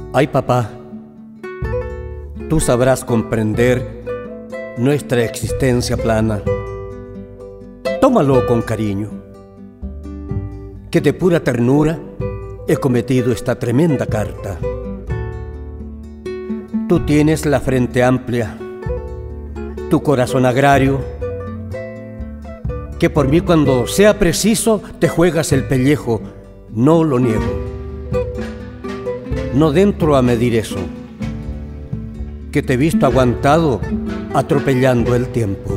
Ay, papá, tú sabrás comprender nuestra existencia plana. Tómalo con cariño, que de pura ternura he cometido esta tremenda carta. Tú tienes la frente amplia, tu corazón agrario, que por mí cuando sea preciso te juegas el pellejo, no lo niego. No dentro a medir eso, que te he visto aguantado atropellando el tiempo.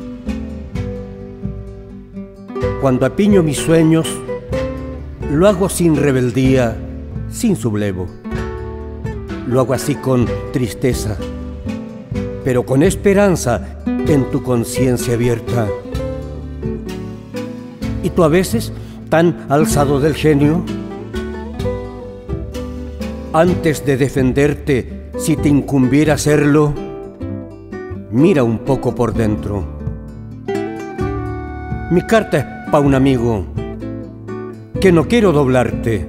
Cuando apiño mis sueños, lo hago sin rebeldía, sin sublevo. Lo hago así con tristeza, pero con esperanza en tu conciencia abierta. Y tú a veces, tan alzado del genio, antes de defenderte, si te incumbiera hacerlo, mira un poco por dentro. Mi carta es pa' un amigo, que no quiero doblarte.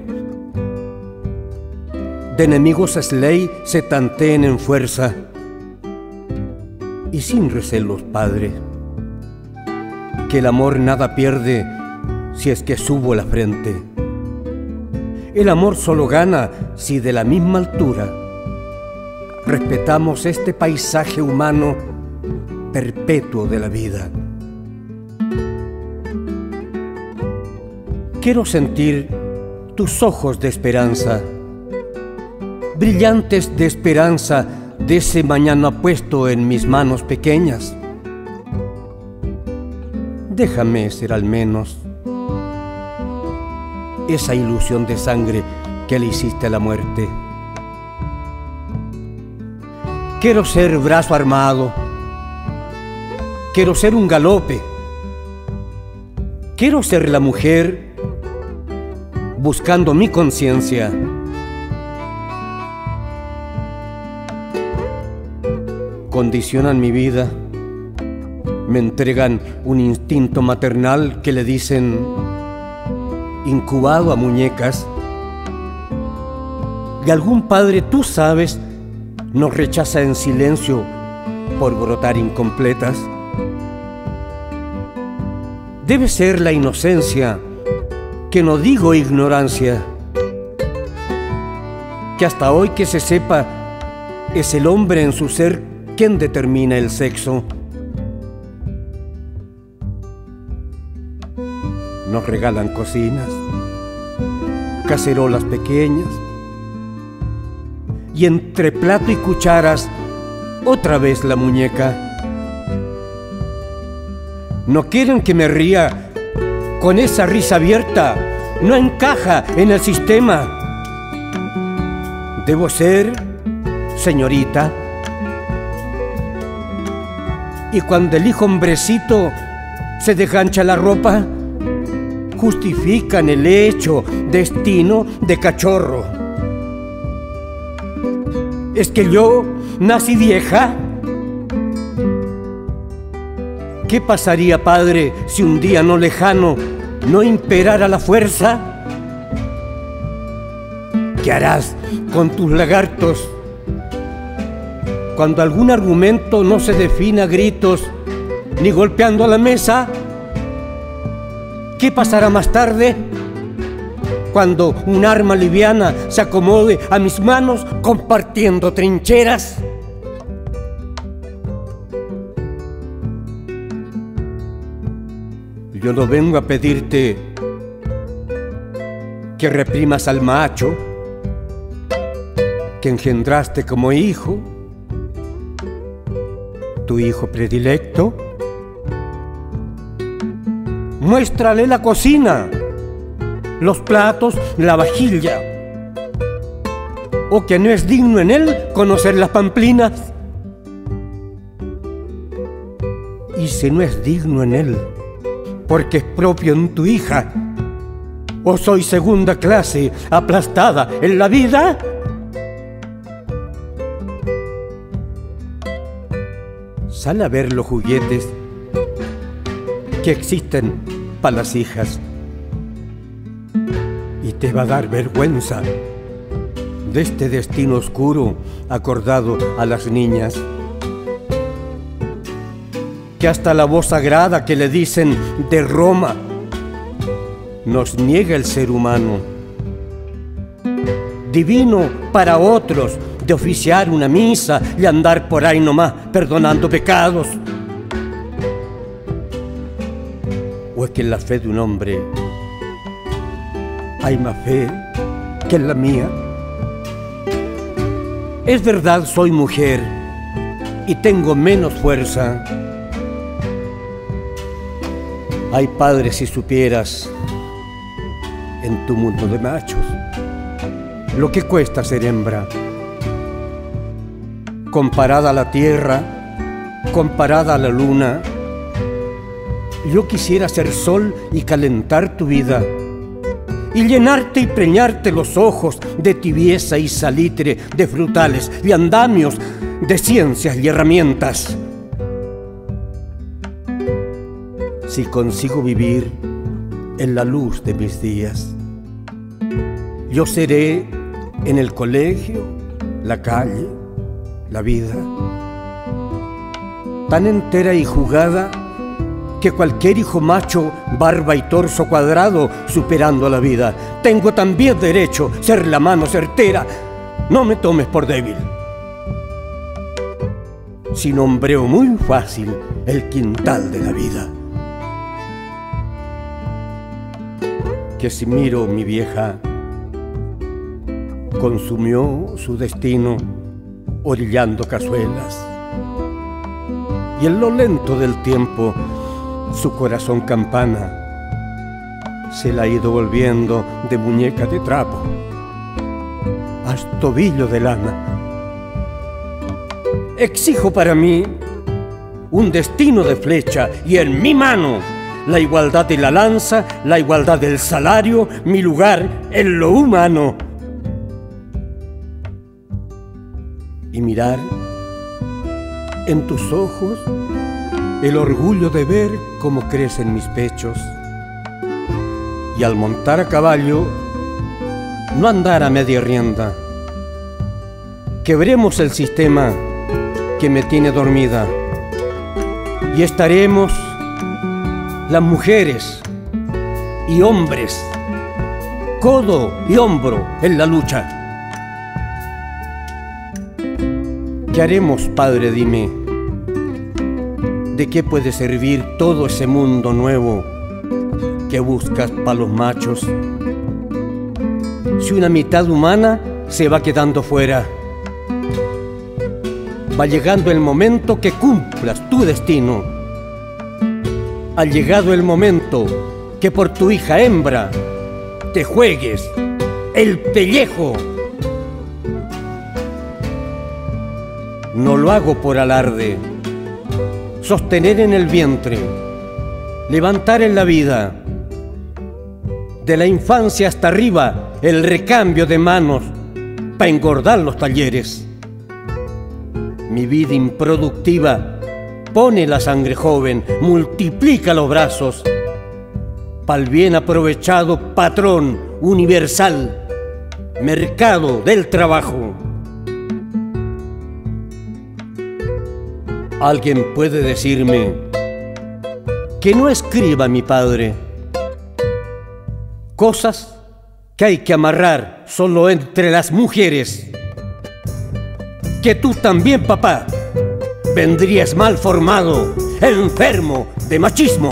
De enemigos es ley se tanteen en fuerza, y sin recelos, padre, que el amor nada pierde si es que subo la frente. El amor solo gana si de la misma altura respetamos este paisaje humano perpetuo de la vida. Quiero sentir tus ojos de esperanza, brillantes de esperanza de ese mañana puesto en mis manos pequeñas. Déjame ser al menos esa ilusión de sangre que le hiciste a la muerte. Quiero ser brazo armado, quiero ser un galope, quiero ser la mujer buscando mi conciencia. Condicionan mi vida, me entregan un instinto maternal que le dicen incubado a muñecas, y algún padre, tú sabes, nos rechaza en silencio por brotar incompletas. Debe ser la inocencia, que no digo ignorancia, que hasta hoy que se sepa es el hombre en su ser quien determina el sexo. Nos regalan cocinas, cacerolas pequeñas, y entre plato y cucharas otra vez la muñeca. No quieren que me ría, con esa risa abierta no encaja en el sistema. Debo ser señorita, y cuando el hijo hombrecito se desgancha la ropa, justifican el hecho, destino de cachorro. ¿Es que yo nací vieja? ¿Qué pasaría, padre, si un día no lejano no imperara la fuerza? ¿Qué harás con tus lagartos cuando algún argumento no se define a gritos ni golpeando a la mesa? ¿Qué pasará más tarde cuando un arma liviana se acomode a mis manos compartiendo trincheras? Yo no vengo a pedirte que reprimas al macho que engendraste como hijo, tu hijo predilecto. Muéstrale la cocina, los platos, la vajilla, o que no es digno en él conocer las pamplinas. Y si no es digno en él, porque es propio en tu hija, o soy segunda clase aplastada en la vida. Sal a ver los juguetes que existen para las hijas, y te va a dar vergüenza de este destino oscuro acordado a las niñas, que hasta la voz sagrada que le dicen de Roma nos niega el ser humano, divino para otros de oficiar una misa y andar por ahí nomás perdonando pecados. ¿O es que en la fe de un hombre hay más fe que en la mía? Es verdad, soy mujer y tengo menos fuerza. Ay, padre, si supieras en tu mundo de machos lo que cuesta ser hembra. Comparada a la tierra, comparada a la luna, yo quisiera ser sol y calentar tu vida, y llenarte y preñarte los ojos de tibieza y salitre, de frutales y andamios, de ciencias y herramientas. Si consigo vivir en la luz de mis días, yo seré en el colegio, la calle, la vida, tan entera y jugada que cualquier hijo macho, barba y torso cuadrado, superando a la vida. Tengo también derecho a ser la mano certera. No me tomes por débil. Si nombreo muy fácil el quintal de la vida. Que si miro mi vieja, consumió su destino orillando cazuelas, y en lo lento del tiempo su corazón campana se la ha ido volviendo de muñeca de trapo a tobillo de lana. Exijo para mí un destino de flecha y en mi mano la igualdad de la lanza, la igualdad del salario, mi lugar en lo humano. Y mirar en tus ojos el orgullo de ver cómo crecen mis pechos, y al montar a caballo no andar a media rienda. Quebremos el sistema que me tiene dormida y estaremos las mujeres y hombres codo y hombro en la lucha. ¿Qué haremos, padre? Dime, ¿de qué puede servir todo ese mundo nuevo que buscas para los machos si una mitad humana se va quedando fuera? Va llegando el momento que cumplas tu destino. Ha llegado el momento que por tu hija hembra te juegues el pellejo. No lo hago por alarde. Sostener en el vientre, levantar en la vida, de la infancia hasta arriba, el recambio de manos para engordar los talleres. Mi vida improductiva pone la sangre joven, multiplica los brazos, pa'l bien aprovechado patrón universal, mercado del trabajo. Alguien puede decirme que no escriba mi padre cosas que hay que amarrar solo entre las mujeres, que tú también, papá, vendrías mal formado, enfermo de machismo.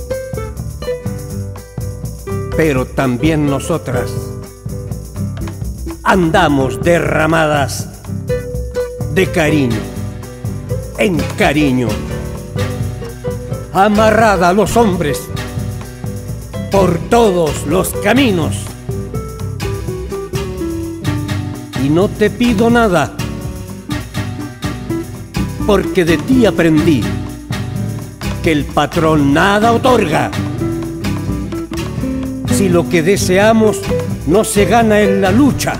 Pero también nosotras andamos derramadas de cariño en cariño, amarrada a los hombres por todos los caminos. Y no te pido nada, porque de ti aprendí que el patrón nada otorga. Si lo que deseamos no se gana en la lucha,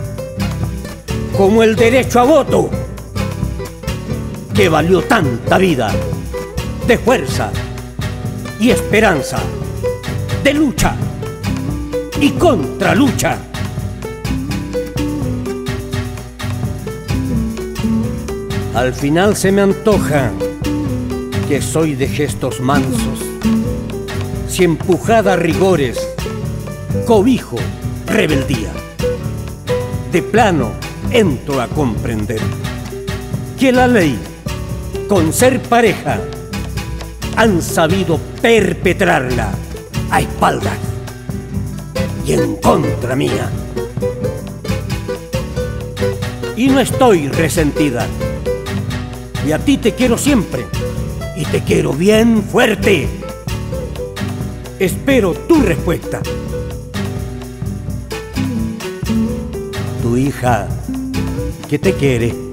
como el derecho a voto, que valió tanta vida, de fuerza y esperanza, de lucha y contralucha. Al final se me antoja que soy de gestos mansos, si empujada a rigores, cobijo rebeldía. De plano entro a comprender que la ley, con ser pareja, han sabido perpetrarla a espaldas y en contra mía. Y no estoy resentida, y a ti te quiero siempre, y te quiero bien fuerte. Espero tu respuesta. Tu hija, que te quiere.